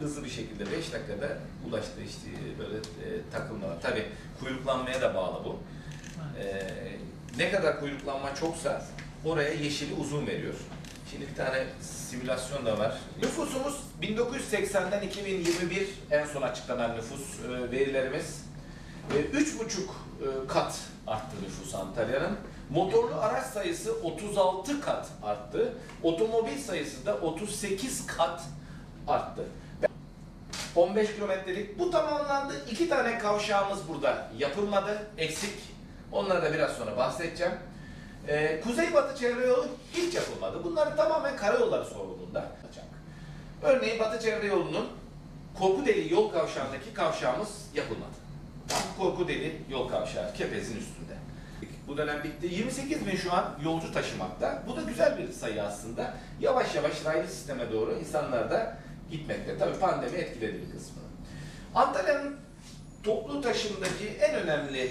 hızlı bir şekilde 5 dakikada ulaştı işte böyle takılmalar. Tabii kuyruklanmaya da bağlı bu. Ne kadar kuyruklanma çoksa oraya yeşili uzun veriyor. Şimdi bir tane simülasyon da var. Nüfusumuz 1980'den 2021 en son açıklanan nüfus verilerimiz. 3,5 kat arttı nüfus Antalya'nın. Motorlu araç sayısı 36 kat arttı. Otomobil sayısı da 38 kat arttı. 15 kilometrelik bu tamamlandı. 2 tane kavşağımız burada yapılmadı. Eksik. Onları da biraz sonra bahsedeceğim. Kuzeybatı çevre yolu hiç yapılmadı. Bunlar tamamen karayolları sorumluluğunda. Örneğin Batı çevre yolunun Korkudeli yol kavşağındaki kavşağımız yapılmadı. Korkudeli yol kavşağı Kepez'in üstünde. Bu dönem bitti. 28 bin şu an yolcu taşımakta. Bu da güzel bir sayı aslında. Yavaş yavaş raylı sisteme doğru insanlar da gitmekte. Tabii pandemi etkiledi bir kısmını. Antalya'nın toplu taşımdaki en önemli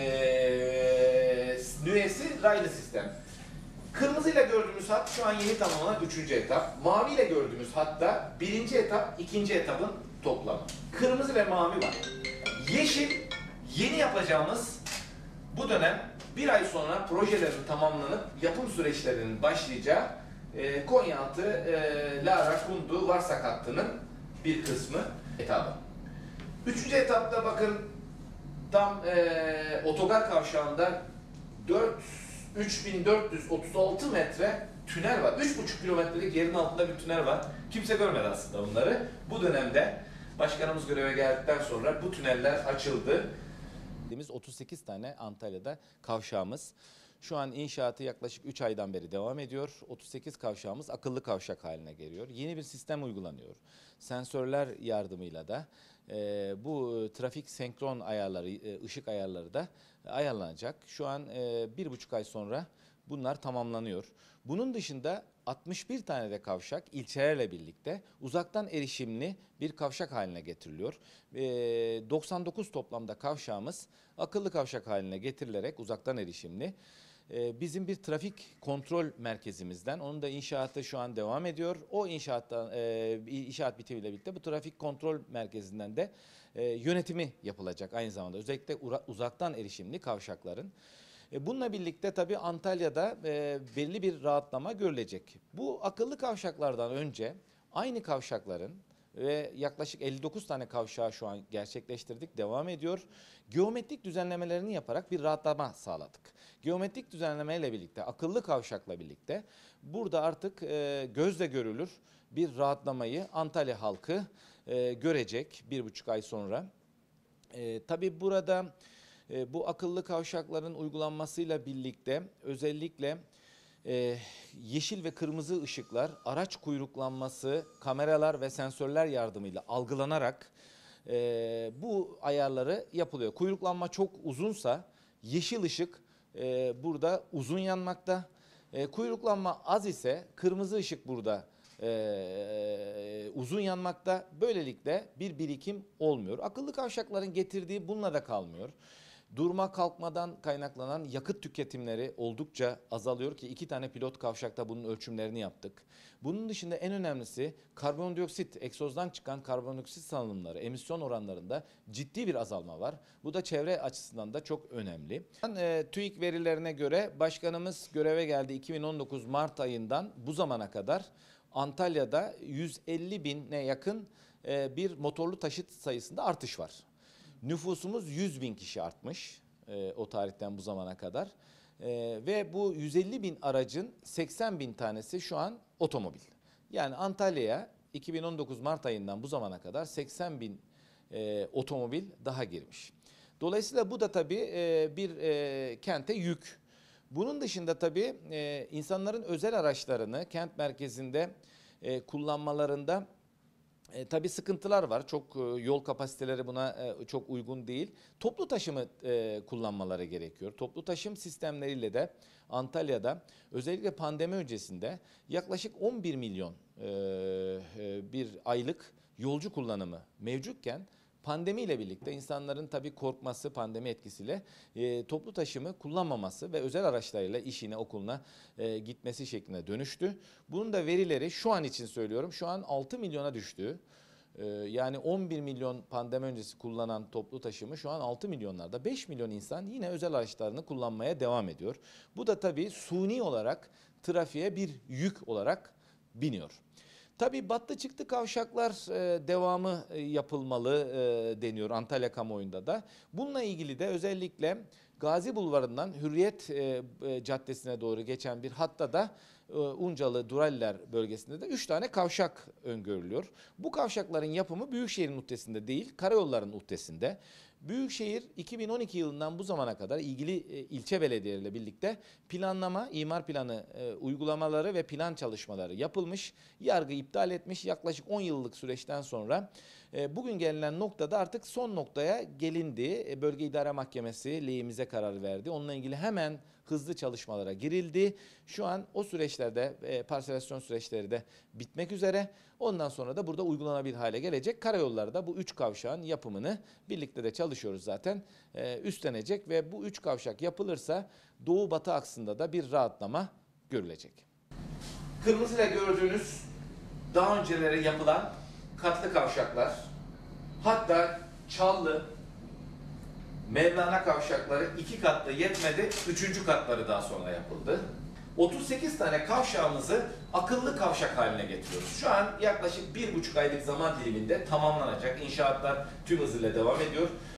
nüvesi raylı sistem. Kırmızıyla gördüğümüz hat şu an yeni tamamlanan 3. etap. Maviyle gördüğümüz hatta 1. etap, 2. etapın toplamı. Kırmızı ve mavi var. Yeşil yeni yapacağımız bu dönem bir ay sonra projelerin tamamlanıp yapım süreçlerinin başlayacağı Konyaaltı Lara Kundu Varsak hattının bir kısmı etabı. 3. etapta bakın tam otogar kavşağında 3436 metre tünel var. 3,5 kilometrelik yerin altında bir tünel var. Kimse görmedi aslında bunları. Bu dönemde başkanımız göreve geldikten sonra bu tüneller açıldı. 38 tane Antalya'da kavşağımız. Şu an inşaatı yaklaşık 3 aydan beri devam ediyor. 38 kavşağımız akıllı kavşak haline geliyor. Yeni bir sistem uygulanıyor. Sensörler yardımıyla da bu trafik senkron ayarları, ışık ayarları da ayarlanacak. Şu an 1,5 ay sonra bunlar tamamlanıyor. Bunun dışında 61 tane de kavşak ilçelerle birlikte uzaktan erişimli bir kavşak haline getiriliyor. 99 toplamda kavşağımız akıllı kavşak haline getirilerek uzaktan erişimli. Bizim bir trafik kontrol merkezimizden, onun da inşaatı şu an devam ediyor. O inşaat bitimiyle birlikte bu trafik kontrol merkezinden de yönetimi yapılacak aynı zamanda. Özellikle uzaktan erişimli kavşakların. Bununla birlikte tabii Antalya'da belli bir rahatlama görülecek. Bu akıllı kavşaklardan önce aynı kavşakların ve yaklaşık 59 tane kavşağı şu an gerçekleştirdik, devam ediyor. Geometrik düzenlemelerini yaparak bir rahatlama sağladık. Geometrik düzenlemeyle birlikte, akıllı kavşakla birlikte burada artık gözle görülür bir rahatlamayı Antalya halkı görecek 1,5 ay sonra. Tabii burada bu akıllı kavşakların uygulanmasıyla birlikte özellikle yeşil ve kırmızı ışıklar, araç kuyruklanması, kameralar ve sensörler yardımıyla algılanarak bu ayarları yapılıyor. Kuyruklanma çok uzunsa yeşil ışık burada uzun yanmakta. Kuyruklanma az ise kırmızı ışık burada uzun yanmakta. Böylelikle bir birikim olmuyor. Akıllı kavşakların getirdiği bununla da kalmıyor. Durma kalkmadan kaynaklanan yakıt tüketimleri oldukça azalıyor ki 2 tane pilot kavşakta bunun ölçümlerini yaptık. Bunun dışında en önemlisi karbondioksit, egzozdan çıkan karbondioksit salınımları, emisyon oranlarında ciddi bir azalma var. Bu da çevre açısından da çok önemli. TÜİK verilerine göre başkanımız göreve geldi 2019 Mart ayından bu zamana kadar Antalya'da 150 bine yakın bir motorlu taşıt sayısında artış var. Nüfusumuz 100 bin kişi artmış o tarihten bu zamana kadar ve bu 150 bin aracın 80 bin tanesi şu an otomobil. Yani Antalya'ya 2019 Mart ayından bu zamana kadar 80 bin otomobil daha girmiş. Dolayısıyla bu da tabii bir kente yük. Bunun dışında tabii insanların özel araçlarını kent merkezinde kullanmalarında tabii sıkıntılar var. Çok yol kapasiteleri buna çok uygun değil. Toplu taşımı kullanmaları gerekiyor. Toplu taşım sistemleriyle de Antalya'da özellikle pandemi öncesinde yaklaşık 11 milyon bir aylık yolcu kullanımı mevcutken pandemiyle birlikte insanların tabii korkması, pandemi etkisiyle toplu taşımı kullanmaması ve özel araçlarıyla işine, okuluna gitmesi şeklinde dönüştü. Bunun da verileri şu an için söylüyorum, şu an 6 milyona düştü. Yani 11 milyon pandemi öncesi kullanan toplu taşıma şu an 6 milyonlarda. 5 milyon insan yine özel araçlarını kullanmaya devam ediyor. Bu da tabii suni olarak trafiğe bir yük olarak biniyor. Tabii battı çıktı kavşaklar devamı yapılmalı deniyor Antalya kamuoyunda da. Bununla ilgili de özellikle Gazi Bulvarı'ndan Hürriyet Caddesi'ne doğru geçen bir hatta da Uncalı, Duraller bölgesinde de 3 tane kavşak öngörülüyor. Bu kavşakların yapımı Büyükşehir'in uhdesinde değil, karayollarının uhdesinde. Büyükşehir 2012 yılından bu zamana kadar ilgili ilçe belediyeleriyle birlikte planlama, imar planı uygulamaları ve plan çalışmaları yapılmış. Yargı iptal etmiş. Yaklaşık 10 yıllık süreçten sonra bugün gelinen noktada artık son noktaya gelindi. Bölge İdare Mahkemesi lehimize karar verdi. Onunla ilgili hemen hızlı çalışmalara girildi. Şu an o süreçlerde parselasyon süreçleri de bitmek üzere. Ondan sonra da burada uygulanabilir hale gelecek. Karayolları da bu 3 kavşağın yapımını birlikte de çalışıyoruz zaten üstlenecek ve bu 3 kavşak yapılırsa doğu batı aksında da bir rahatlama görülecek. Kırmızıyla gördüğünüz daha önceleri yapılan katlı kavşaklar, hatta Çallı, Mevlana kavşakları 2 katlı yetmedi, 3. katları daha sonra yapıldı. 38 tane kavşağımızı akıllı kavşak haline getiriyoruz. Şu an yaklaşık 1,5 aylık zaman diliminde tamamlanacak. İnşaatlar tüm hızıyla devam ediyor.